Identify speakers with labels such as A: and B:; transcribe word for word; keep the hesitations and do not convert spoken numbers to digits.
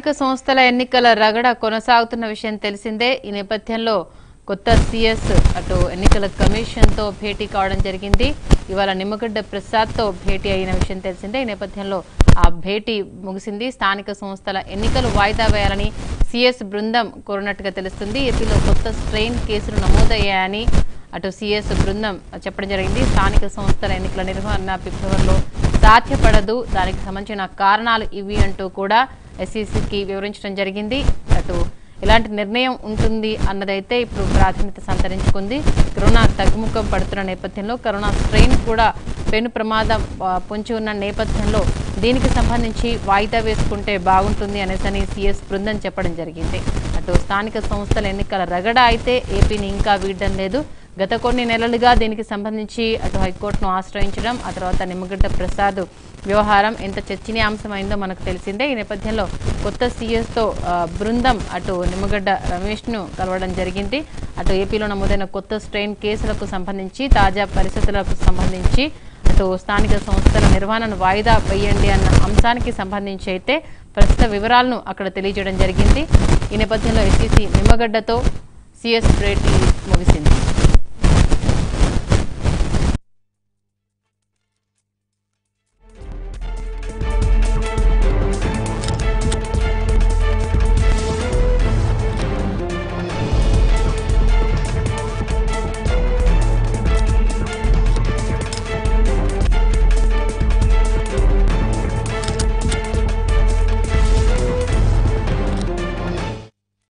A: స్థానిక సంస్థల ఎన్నికల రగడ కొనసాగుతున్న విషయం తెలిసిందే. ఈ నేపథ్యంలో కొత్త సీఎస్ అటు ఎన్నికల కమిషన్ తో భేటీ కావడం జరిగింది. ఇవాళ నిమ్మగడ్డ ప్రసాద్ తో భేటీ అయిన విషయం తెలిసిందే. ఈ నేపథ్యంలో ఆ భేటీ ముగిసింది. స్థానిక సంస్థల ఎన్నికలు వాయిదా వేయాలని సీఎస్ బృందం కోరినట్టుగా తెలుస్తుంది. ఏపీలో కొత్త స్ట్రెయిన్ కేసులు నమోదయ్యాయని అటు సీఎస్ బృందం చెప్పడం జరిగింది. స్థానిక సంస్థల ఎన్నికల నిర్వహణ ఫిబ్రవరిలో సాధ్యపడదు, దానికి సంబంధించిన కారణాలు ఇవి అంటూ కూడా ఎస్ఈసీకి వివరించడం జరిగింది. అటు ఇలాంటి నిర్ణయం ఉంటుంది అన్నదైతే ఇప్పుడు ప్రాధాన్యత సంతరించుకుంది. కరోనా తగ్గుముఖం పడుతున్న నేపథ్యంలో కరోనా స్ట్రెయిన్ కూడా పెను ప్రమాదం పొంచి ఉన్న నేపథ్యంలో దీనికి సంబంధించి వాయిదా వేసుకుంటే బాగుంటుంది అనేసని సీఎస్ బృందం చెప్పడం జరిగింది. అటు స్థానిక సంస్థల ఎన్నికల రగడ అయితే ఏపీని ఇంకా వీడడం లేదు. గత కొన్ని నెలలుగా దీనికి సంబంధించి అటు హైకోర్టును ఆశ్రయించడం, ఆ తర్వాత నిమ్మగడ్డ ప్రసాద్ వ్యవహారం ఎంత చర్చనీయాంశమైందో మనకు తెలిసిందే. ఈ నేపథ్యంలో కొత్త సీఎస్తో బృందం అటు నిమ్మగడ్డ రమేష్ను కలవడం జరిగింది. అటు ఏపీలో నమోదైన కొత్త స్ట్రెయిన్ కేసులకు సంబంధించి, తాజా పరిస్థితులకు సంబంధించి, అటు స్థానిక సంస్థల నిర్వహణను వాయిదా వేయండి అన్న అంశానికి సంబంధించి అయితే ప్రస్తుత వివరాలను అక్కడ తెలియజేయడం జరిగింది. ఈ నేపథ్యంలో ఎస్ఈసీ నిమ్మగడ్డతో సీఎస్ భేటీ ముగిసింది.